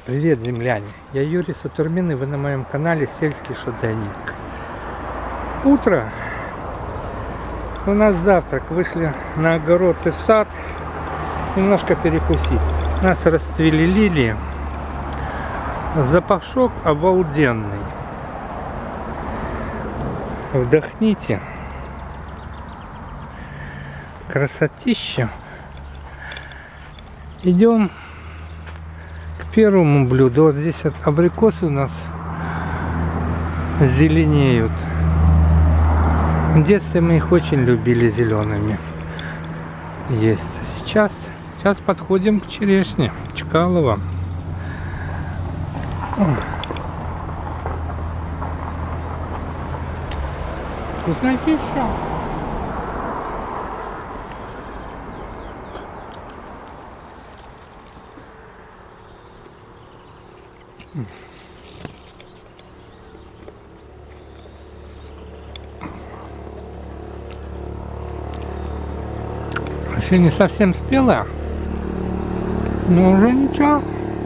Привет, земляне! Я Юрий Сатурмин, и вы на моем канале Сельский Шоденник. Утро. У нас завтрак. Вышли на огород и сад. Немножко перекусить. У нас расцвели лилии. Запашок обалденный. Вдохните. Красотища. Идем к первому блюду. Вот здесь вот абрикосы у нас зеленеют. В детстве мы их очень любили зелеными есть. Сейчас подходим к черешне Чкалова. Вкуснотища. Еще не совсем спелая, но уже ничего.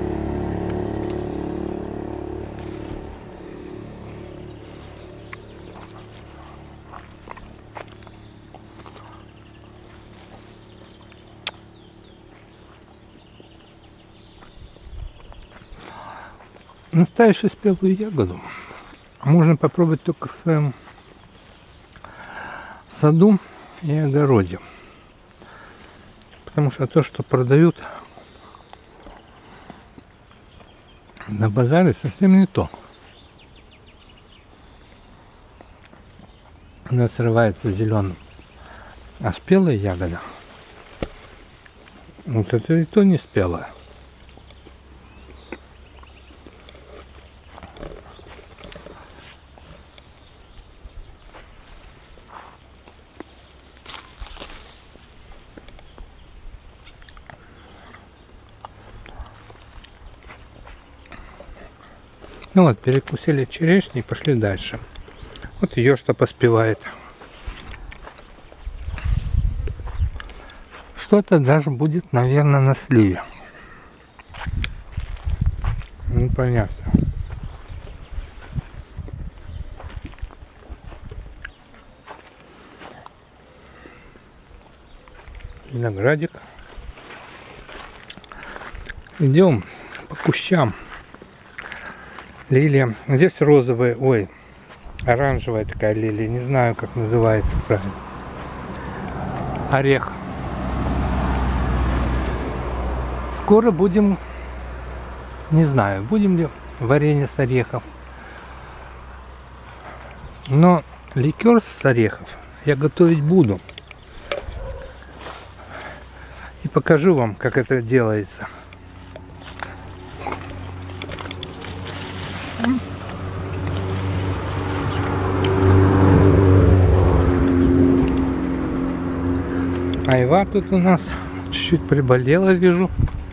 Настоящую спелую ягоду можно попробовать только в своем саду и огороде. Потому что то, что продают на базаре, совсем не то. Она срывается зеленым. А спелая ягода, вот это и то не спелая. Ну вот, перекусили черешни и пошли дальше. Вот ее что поспевает. Что-то даже будет, наверное, на сливе. Ну, понятно. Виноградик. Идем по кущам. Лилия. Здесь розовая, ой, оранжевая такая лилия. Не знаю, как называется правильно. Орех. Скоро будем, не знаю, будем ли варенье с орехов. Но ликер с орехов я готовить буду. И покажу вам, как это делается. Айва тут у нас чуть-чуть приболела, вижу.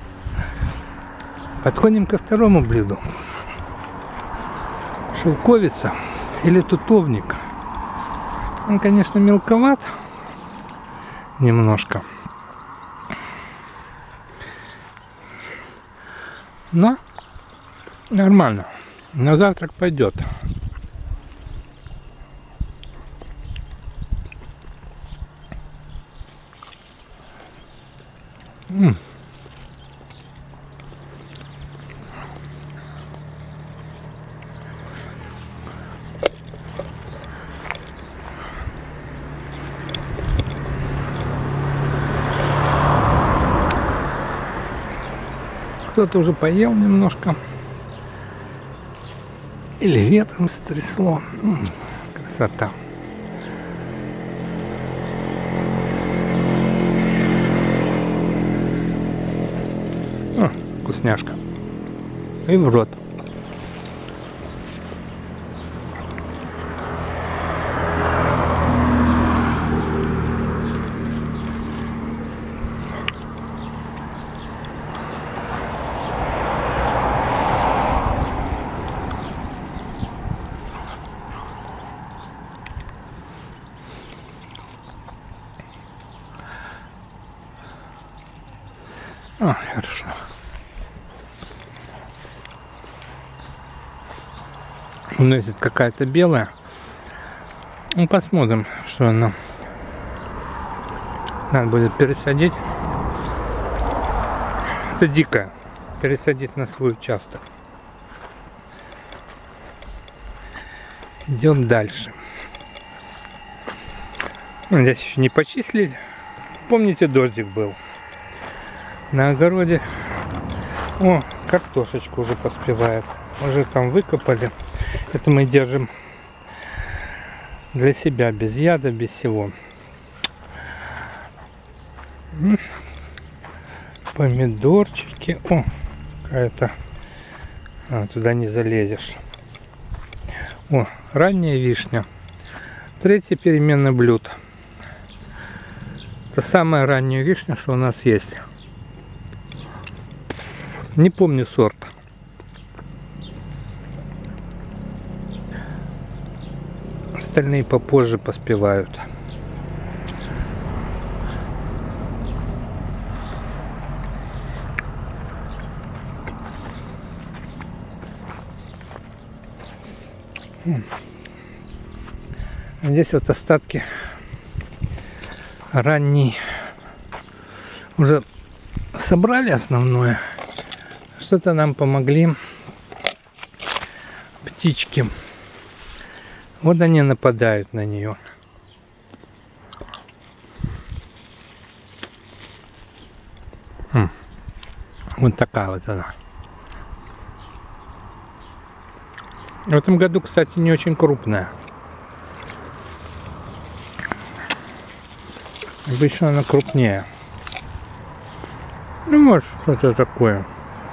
Подходим ко второму блюду. Шелковица или тутовник. Он, конечно, мелковат немножко, но нормально. На завтрак пойдет. Кто-то уже поел немножко. Или ветром стрясло. Красота. Вкусняшка. И в рот. Хорошо. У нас есть какая-то белая. Ну, посмотрим, что она. Надо будет пересадить. Это дикая. Пересадить на свой участок. Идем дальше. Здесь еще не почислили. Помните, дождик был на огороде. О, картошечка уже поспевает. Уже там выкопали. Это мы держим для себя, без яда, без всего. Помидорчики. О, какая-то. Туда не залезешь. О, ранняя вишня. Третье переменное блюдо. Это самая ранняя вишня, что у нас есть. Не помню сорт. Остальные попозже поспевают. Здесь вот остатки ранней. Уже собрали основное. Что-то нам помогли птички. Вот они нападают на нее. Вот такая вот она. В этом году, кстати, не очень крупная. Обычно она крупнее. Ну, может, что-то такое.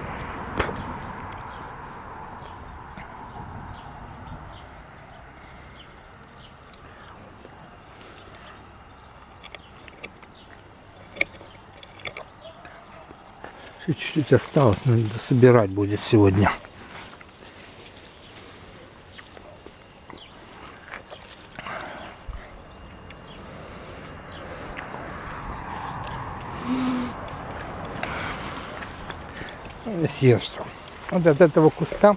Чуть-чуть осталось, надо собирать будет сегодня. Съешь. Вот от этого куста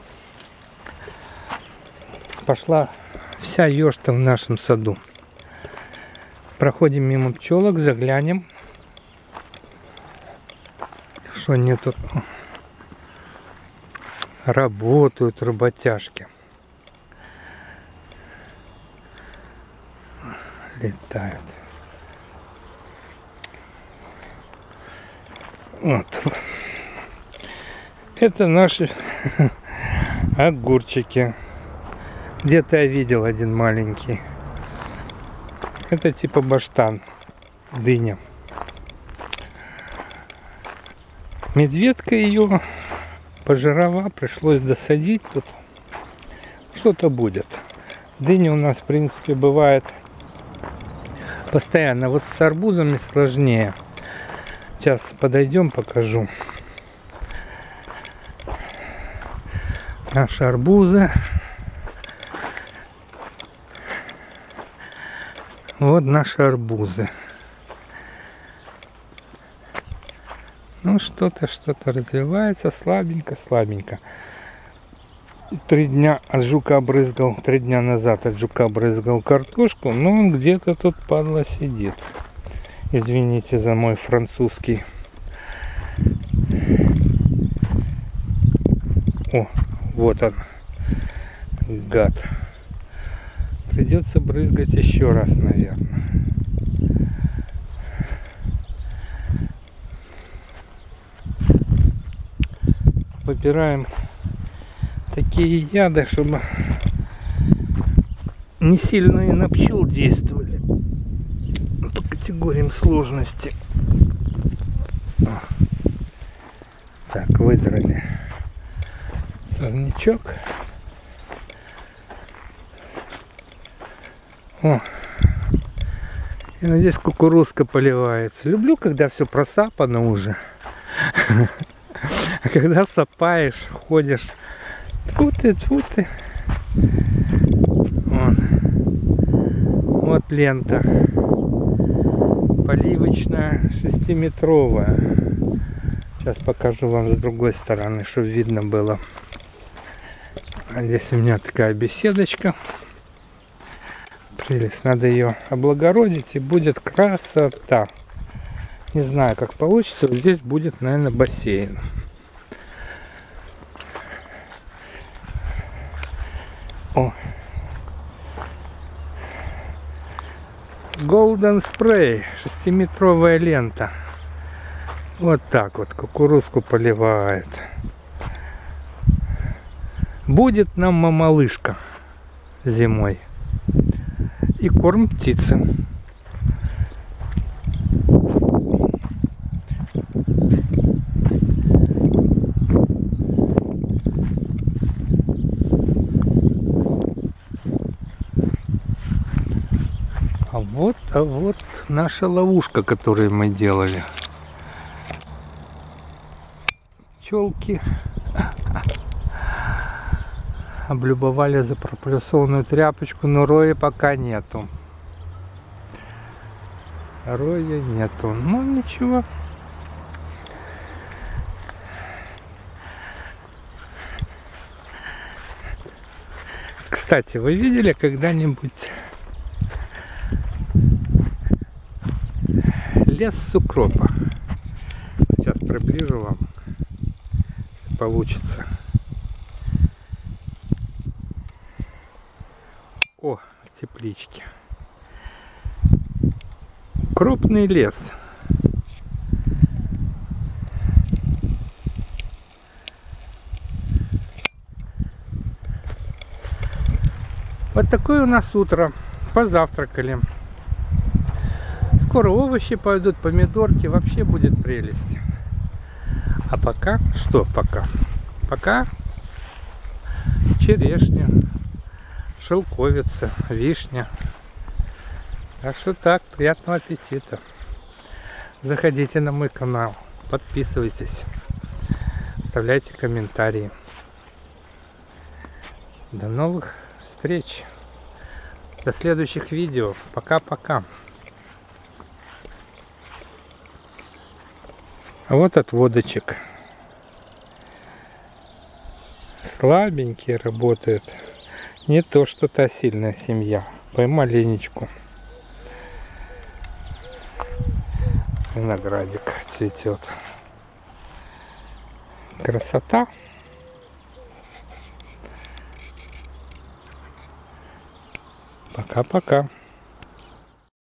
пошла вся ёшта в нашем саду. Проходим мимо пчелок, заглянем. Что они тут работают, работяжки. Летают. Вот. Это наши огурчики. Где-то я видел один маленький. Это типа баштан, дыня. Медведка ее пожирова, пришлось досадить. Тут что-то будет. Дыня у нас, в принципе, бывает постоянно. Вот с арбузами сложнее. Сейчас подойдем, покажу. Наши арбузы. Вот наши арбузы. Ну, что-то развивается слабенько. 3 дня от жука обрызгал, 3 дня назад от жука обрызгал картошку, но он где-то тут, падла, сидит. Извините за мой французский. О, вот он, гад. Придется брызгать еще раз, наверное. Выбираем такие яды, чтобы не сильно и на пчел действовали по категориям сложности. Так, выдрали сорнячок. О, и вот здесь кукурузка поливается. Люблю, когда все просапано уже. А когда сапаешь, ходишь, тьфу ты. Вот лента. Поливочная 6-метровая. Сейчас покажу вам с другой стороны, чтобы видно было. А здесь у меня такая беседочка. Прелесть. Надо ее облагородить, и будет красота. Не знаю, как получится. Вот здесь будет, наверное, бассейн. О! Golden Spray. 6-метровая лента. Вот так вот кукурузку поливает. Будет нам мамалышка зимой. И корм птицы. А вот наша ловушка, которую мы делали. Пчелки облюбовали за проплюсованную тряпочку, но роя пока нету. Роя нету. Ну ничего. Кстати, вы видели когда-нибудь лес с укропа? Сейчас приближу вам, если получится. О, в тепличке. Укропный лес. Вот такое у нас утро. Позавтракали. Скоро овощи пойдут, помидорки. Вообще будет прелесть. А пока, что пока? Пока черешня, шелковица, вишня. Так что так, приятного аппетита. Заходите на мой канал, подписывайтесь, оставляйте комментарии. До новых встреч. До следующих видео. Пока-пока. А вот отводочек. Слабенькие работают. Не то, что та сильная семья. Помаленечку. Виноградик цветет. Красота. Пока-пока.